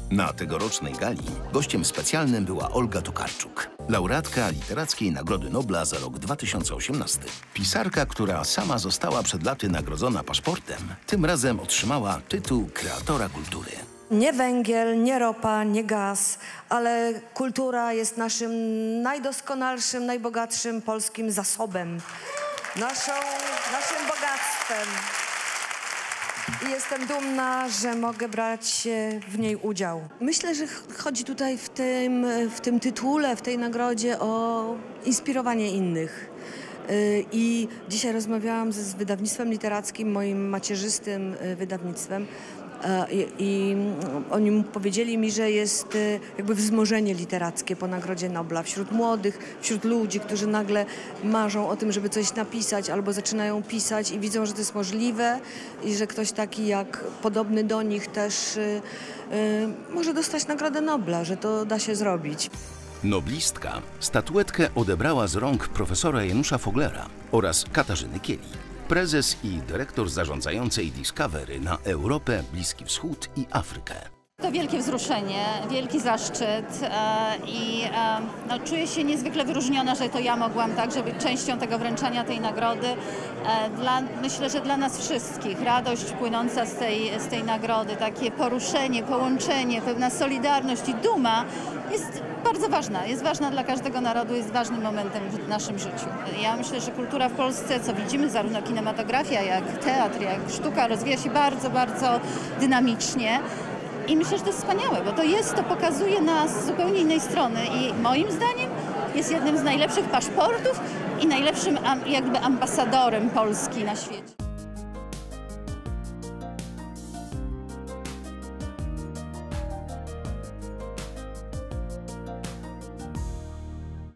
Na tegorocznej gali gościem specjalnym była Olga Tokarczuk, laureatka Literackiej Nagrody Nobla za rok 2018. Pisarka, która sama została przed laty nagrodzona paszportem, tym razem otrzymała tytuł kreatora kultury. Nie węgiel, nie ropa, nie gaz, ale kultura jest naszym najdoskonalszym, najbogatszym polskim zasobem, naszym bogactwem. I jestem dumna, że mogę brać w niej udział. Myślę, że chodzi tutaj w tym tytule, w tej nagrodzie o inspirowanie innych. I dzisiaj rozmawiałam z wydawnictwem literackim, moim macierzystym wydawnictwem. I oni powiedzieli mi, że jest jakby wzmożenie literackie po Nagrodzie Nobla wśród młodych, wśród ludzi, którzy nagle marzą o tym, żeby coś napisać albo zaczynają pisać i widzą, że to jest możliwe i że ktoś taki jak podobny do nich też może dostać Nagrodę Nobla, że to da się zrobić. Noblistka statuetkę odebrała z rąk profesora Janusza Foglera oraz Katarzyny Kieli, prezes i dyrektor zarządzającej Discovery na Europę, Bliski Wschód i Afrykę. To wielkie wzruszenie, wielki zaszczyt i czuję się niezwykle wyróżniona, że to ja mogłam także być częścią tego wręczania tej nagrody. Myślę, że dla nas wszystkich radość płynąca z tej nagrody, takie poruszenie, połączenie, pewna solidarność i duma jest bardzo ważna. Jest ważna dla każdego narodu, jest ważnym momentem w naszym życiu. Ja myślę, że kultura w Polsce, co widzimy, zarówno kinematografia, jak teatr, jak sztuka, rozwija się bardzo, bardzo dynamicznie. I myślę, że to jest wspaniałe, bo to pokazuje nas z zupełnie innej strony i moim zdaniem jest jednym z najlepszych paszportów i najlepszym jakby ambasadorem Polski na świecie.